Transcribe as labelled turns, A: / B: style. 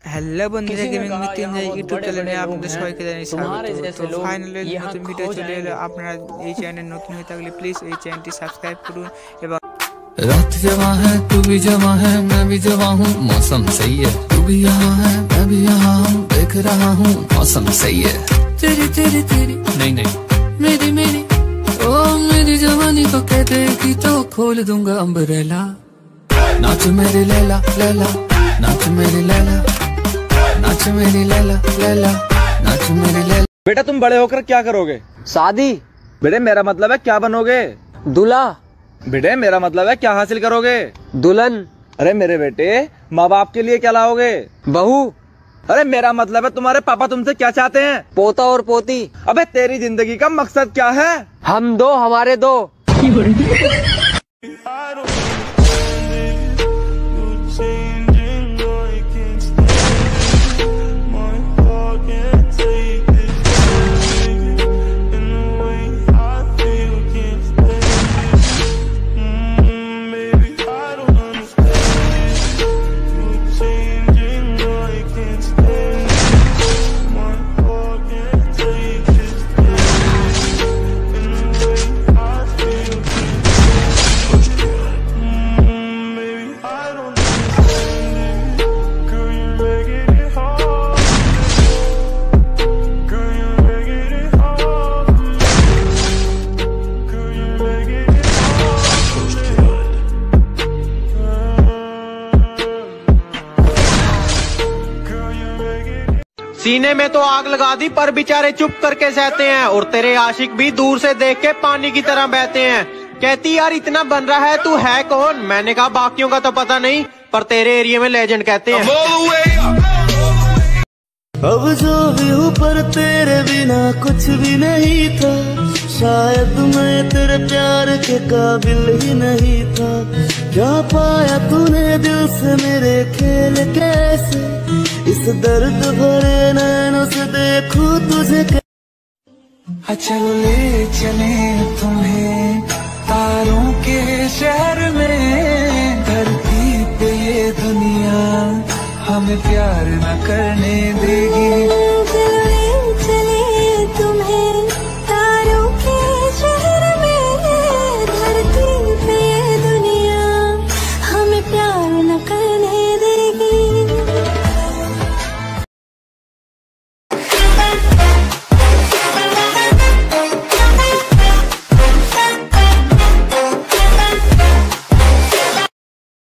A: Hello বন্ধুরা, gaming Mrityunjay YouTube চ্যানেলে আপনাদের সবাইকে জানাই স্বাগত। তো ফাইনালি নতুন ভিডিও চলে এলো। আপনারা এই চ্যানেল নতুন হয়ে থাকলে প্লিজ এই চ্যানেলটি সাবস্ক্রাইব করুন। এবং
B: रात जवां है, तू भी जवां है, मैं भी जवां हूँ, मौसम सही है। तू भी यहाँ है, मैं भी यहाँ हूँ, देख रहा हूँ, मौसम सही है। तेरी तेरी तेरी नहीं नहीं मेरी मेरी ओ मेरी जवानी को कह देगी तो खोल दूंगा अम्ब्रेला। नाच मेरी लैला लैला, नाच मेरी लैला, नाच मेरी लैला लैला, नाच मेरी लैला।
C: बेटा तुम बड़े होकर क्या करोगे?
D: शादी।
C: बेटे मेरा मतलब है क्या बनोगे?
D: दूल्हा।
C: बेटे मेरा मतलब है क्या हासिल करोगे?
D: दुल्हन।
C: अरे मेरे बेटे माँ बाप के लिए क्या लाओगे?
D: बहू।
C: अरे मेरा मतलब है तुम्हारे पापा तुमसे क्या चाहते हैं?
D: पोता और पोती।
C: अबे तेरी जिंदगी का मकसद क्या है?
D: हम दो हमारे दो।
E: सीने में तो आग लगा दी पर बेचारे चुप करके सहते हैं, और तेरे आशिक भी दूर से देख के पानी की तरह बहते हैं। कहती यार इतना बन रहा है, तू है कौन? मैंने कहा बाकियों का तो पता नहीं, पर तेरे एरिया में लेजेंड कहते हैं।
F: अब जो भी हूँ पर तेरे बिना कुछ भी नहीं था, शायद मैं तेरे प्यार के काबिल ही नहीं था। क्या पाया तूने दिल से मेरे खेल कैसे, इस दर्द भरे नैनों से देखूं तुझे।
B: चलो ले चले तुम्हें तारों के शहर में, धरती पे ये दुनिया हमें प्यार न करने देगी।